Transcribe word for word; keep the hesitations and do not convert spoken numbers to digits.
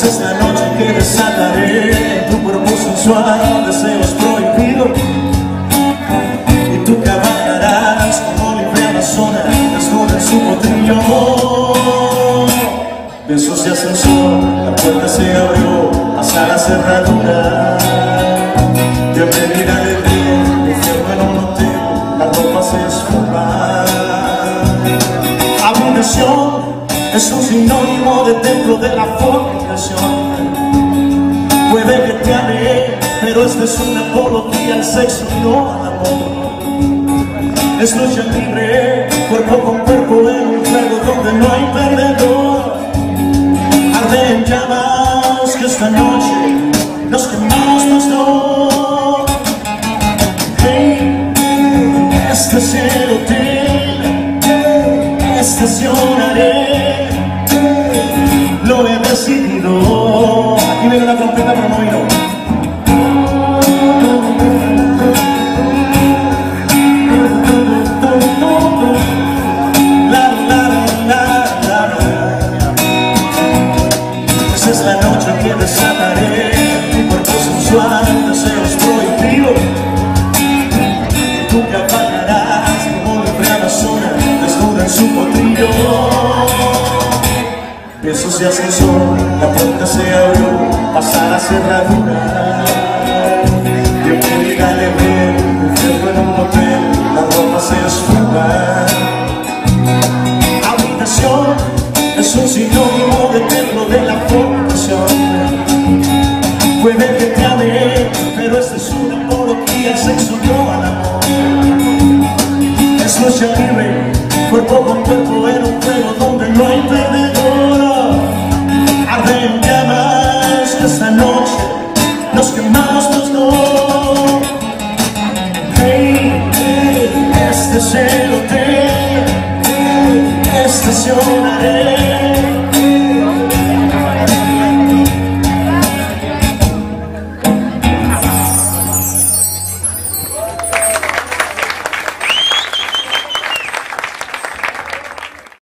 Esa es la noche que desataré en tu cuerpo sensual deseos prohibidos, y tú cabalgarás como libre amazona desnuda en su potrillo. Besos de ascensor, la puerta se abrió hasta la cerradura. Bienvenida al día, infierno en un hotel, la ropa se esfuma. Abominación es un sinónimo de templo de la fornicación. Puede que te ame, pero esta es una apología al sexo, no al amor. Es lucha libre, cuerpo con cuerpo en un juego donde no hay perdedor. Arde en llamas que esta noche nos quemamos los dos. Hey, este es el hotel, estacionaré, lo he decidido. Aquí viene la trompeta pero no vino. La, la, la, la, la. Esa es la noche que desataré tu cuerpo sensual, deseos prohibidos. Tú cabalgarás como libre amazona desnuda en su potrillo. Besos de ascensor, la puerta se abrió hasta la cerradura. Bienvenida al evento, infierno en un hotel, la ropa se esfuma. Habitación es un sinónimo de templo de la fornicación. Puede que te ame, pero esta es una apología al sexo, no al amor. Es lucha libre, cuerpo con cuerpo en un juego donde no hay perdedor. Arde en llamas que esta noche nos quemamos los dos.